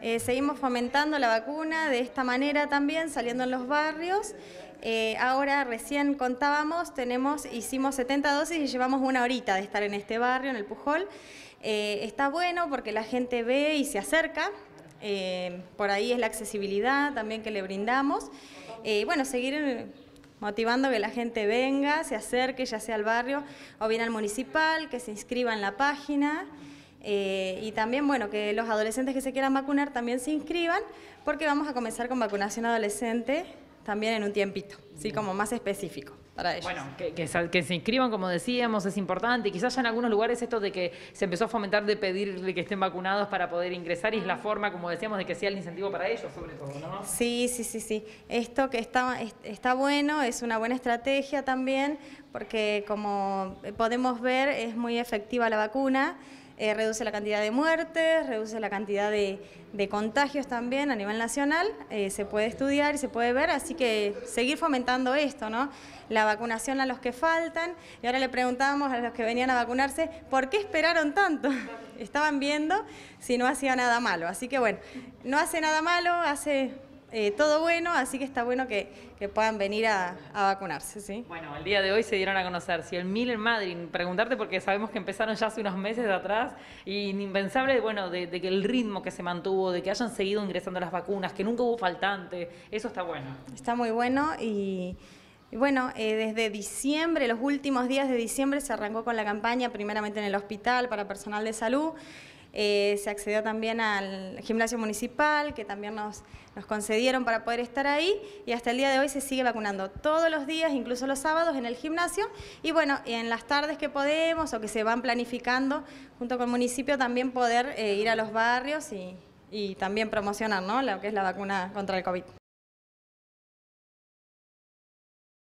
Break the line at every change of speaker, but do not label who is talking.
Seguimos fomentando la vacuna de esta manera también, saliendo en los barrios. Ahora recién contábamos, hicimos 70 dosis y llevamos una horita de estar en este barrio, en el Pujol. Está bueno porque la gente ve y se acerca. Por ahí es la accesibilidad también que le brindamos. Bueno, seguir motivando que la gente venga, se acerque, ya sea al barrio o bien al municipal, que se inscriba en la página. Y también, bueno, que los adolescentes que se quieran vacunar también se inscriban, porque vamos a comenzar con vacunación adolescente también en un tiempito, ¿sí? Como más específico para ellos.
Bueno, que se inscriban, como decíamos, es importante. Quizás ya en algunos lugares esto de que se empezó a fomentar de pedirle que estén vacunados para poder ingresar, y es la forma, como decíamos, de que sea el incentivo para ellos, sobre todo, ¿no?
Sí. Esto que está bueno, es una buena estrategia también, porque como podemos ver, es muy efectiva la vacuna. Reduce la cantidad de muertes, reduce la cantidad de contagios también a nivel nacional, se puede estudiar y se puede ver, así que seguir fomentando esto, ¿no? La vacunación a los que faltan, y ahora le preguntábamos a los que venían a vacunarse, ¿por qué esperaron tanto? Estaban viendo si no hacía nada malo, así que bueno, no hace nada malo, hace todo bueno, así que está bueno que puedan venir a vacunarse, ¿sí?
Bueno, el día de hoy se dieron a conocer 100.000 en Madrid. Preguntarte porque sabemos que empezaron ya hace unos meses atrás, y impensable, bueno, de que el ritmo que se mantuvo, de que hayan seguido ingresando las vacunas, que nunca hubo faltante, eso está bueno.
Está muy bueno y bueno, desde diciembre, los últimos días de diciembre se arrancó con la campaña, primeramente en el hospital para personal de salud. Se accedió también al gimnasio municipal, que también nos concedieron para poder estar ahí, y hasta el día de hoy se sigue vacunando todos los días, incluso los sábados, en el gimnasio, y bueno, en las tardes que podemos o que se van planificando junto con el municipio también poder ir a los barrios y también promocionar, ¿no?, lo que es la vacuna contra el COVID.